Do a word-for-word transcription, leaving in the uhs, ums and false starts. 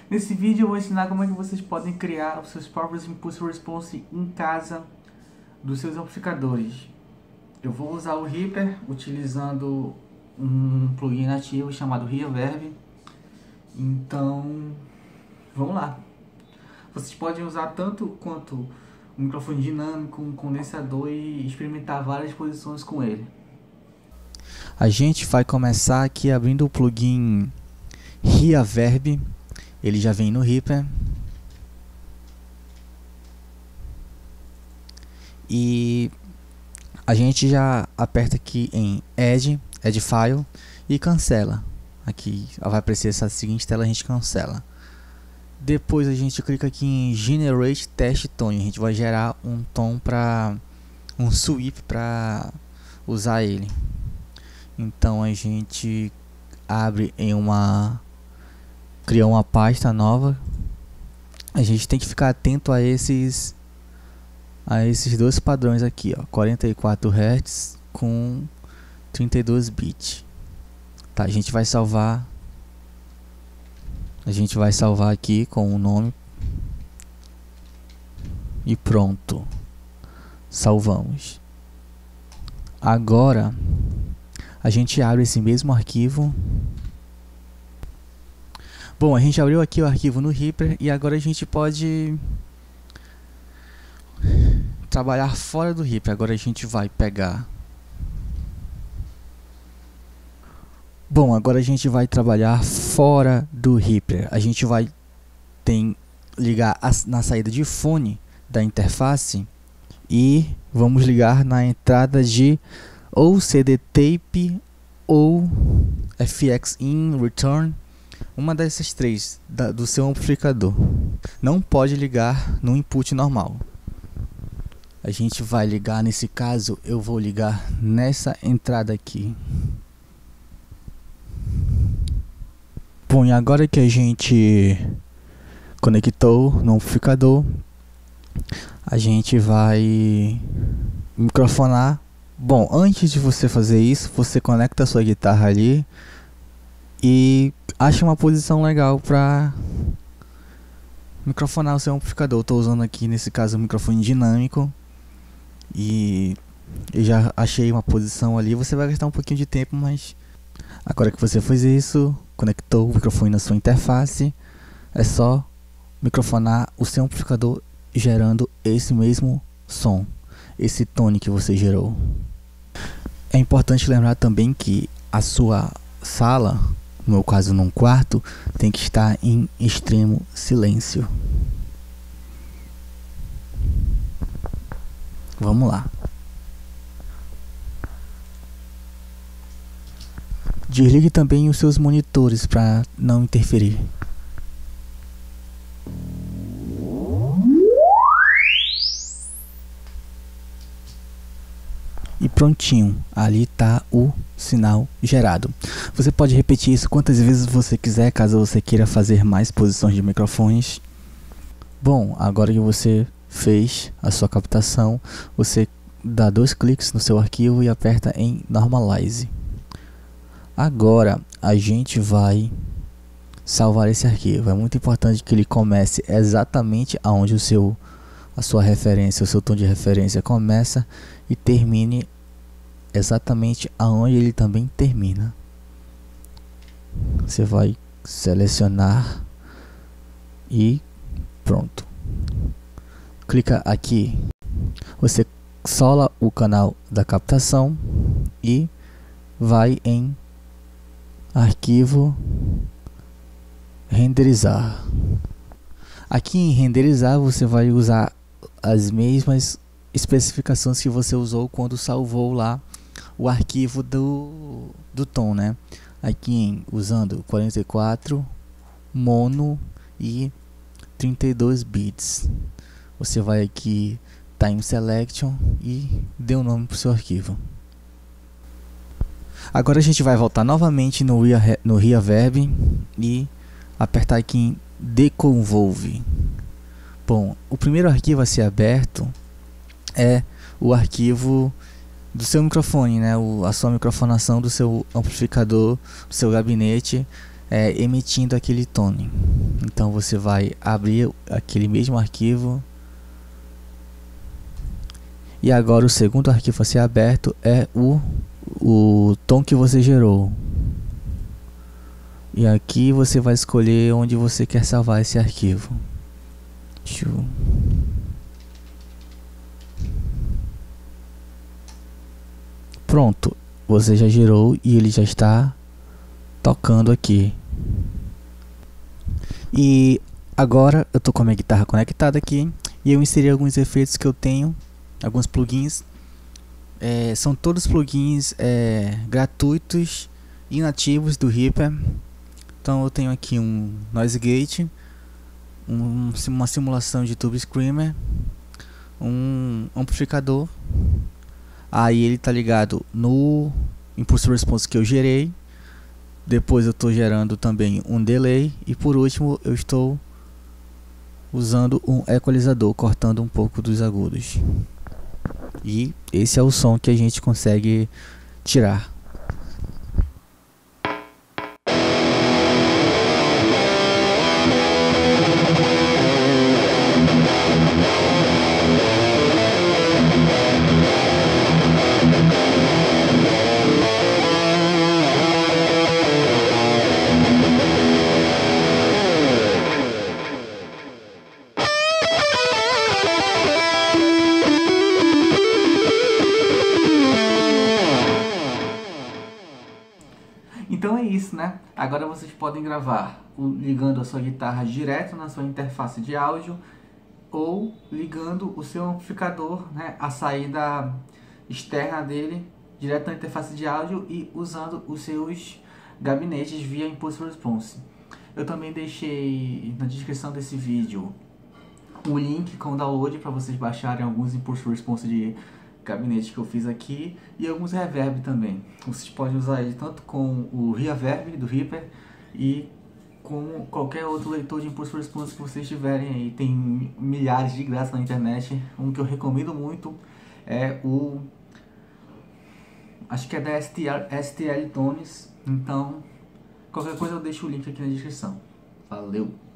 Nesse vídeo eu vou ensinar como é que vocês podem criar os seus próprios Impulse Response em casa dos seus amplificadores. Eu vou usar o Reaper utilizando um plugin nativo chamado Reverb. Então, vamos lá. Vocês podem usar tanto quanto um microfone dinâmico, um condensador e experimentar várias posições com ele. A gente vai começar aqui abrindo o plugin Reverb. Ele já vem no Reaper. E a gente já aperta aqui em Add, Add File e cancela. Aqui vai aparecer essa seguinte tela, a gente cancela. Depois a gente clica aqui em Generate Test Tone. A gente vai gerar um tom para um sweep para usar ele. Então a gente abre em uma cria uma pasta nova. A gente tem que ficar atento a esses a esses dois padrões aqui, ó, quarenta e quatro hertz com trinta e dois bits. Tá, a gente vai salvar a gente vai salvar aqui com o nome e pronto. Salvamos. Agora a gente abre esse mesmo arquivo. Bom, a gente abriu aqui o arquivo no Reaper e agora a gente pode trabalhar fora do Reaper. Agora a gente vai pegar. Bom, agora a gente vai trabalhar fora do Reaper. A gente vai tem ligar a, na saída de fone da interface e vamos ligar na entrada de ou C D Tape ou F X in Return. Uma dessas três da, do seu amplificador. Não pode ligar no input normal. A gente vai ligar, nesse caso eu vou ligar nessa entrada aqui. Bom, e agora que a gente conectou no amplificador, a gente vai microfonar. Bom, antes de você fazer isso, você conecta a sua guitarra ali e acha uma posição legal para microfonar o seu amplificador. Estou usando aqui nesse caso um microfone dinâmico e eu já achei uma posição ali. Você vai gastar um pouquinho de tempo, mas agora que você fez isso, conectou o microfone na sua interface, é só microfonar o seu amplificador gerando esse mesmo som, esse tone que você gerou. É importante lembrar também que a sua sala, no meu caso num quarto, tem que estar em extremo silêncio. Vamos lá. Desligue também os seus monitores para não interferir. E prontinho, ali está o sinal gerado. Você pode repetir isso quantas vezes você quiser, caso você queira fazer mais posições de microfones. Bom, agora que você fez a sua captação, você dá dois cliques no seu arquivo e aperta em Normalize. Agora a gente vai salvar esse arquivo. É muito importante que ele comece exatamente aonde o seu a sua referência, o seu tom de referência começa e termine exatamente aonde ele também termina. Você vai selecionar e pronto. Clica aqui, você sola o canal da captação e vai em arquivo, renderizar. Aqui em renderizar você vai usar as mesmas especificações que você usou quando salvou lá o arquivo do, do tom, né? Aqui em, usando quarenta e quatro, mono e trinta e dois bits. Você vai aqui Time Selection e dê um nome para o seu arquivo. Agora a gente vai voltar novamente no, no Reverb e apertar aqui em Deconvolve. Bom, o primeiro arquivo a ser aberto é o arquivo do seu microfone, né? O, a sua microfonação do seu amplificador, do seu gabinete. é, emitindo aquele tone. Então você vai abrir aquele mesmo arquivo. E agora o segundo arquivo a ser aberto é o, o tom que você gerou. E aqui você vai escolher onde você quer salvar esse arquivo. Deixa eu... Pronto, você já gerou e ele já está tocando aqui. E agora eu tô com a minha guitarra conectada aqui e eu inseri alguns efeitos que eu tenho, alguns plugins. É, são todos plugins é, gratuitos e nativos do Reaper. Então eu tenho aqui um Noise Gate, um, uma simulação de Tube Screamer, um amplificador. Aí ele tá ligado no Impulse Response que eu gerei. Depois eu estou gerando também um delay. E por último eu estou usando um equalizador, cortando um pouco dos agudos. E esse é o som que a gente consegue tirar. Então é isso, né? Agora vocês podem gravar ligando a sua guitarra direto na sua interface de áudio ou ligando o seu amplificador, né, a saída externa dele direto na interface de áudio e usando os seus gabinetes via Impulse Response. Eu também deixei na descrição desse vídeo o link com o download para vocês baixarem alguns Impulse Response de gabinete que eu fiz aqui e alguns reverb também. Vocês podem usar ele tanto com o Reverb do Reaper e com qualquer outro leitor de Impulse Response que vocês tiverem aí. Tem milhares de graça na internet. Um que eu recomendo muito é o, acho que é da S T L, S T L Tones. Então qualquer coisa eu deixo o link aqui na descrição. Valeu!